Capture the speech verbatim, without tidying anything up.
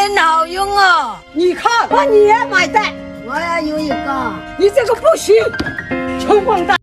真好用哦！ 你看，把你也买单。 我也有一个。 你这个不行，穷光蛋！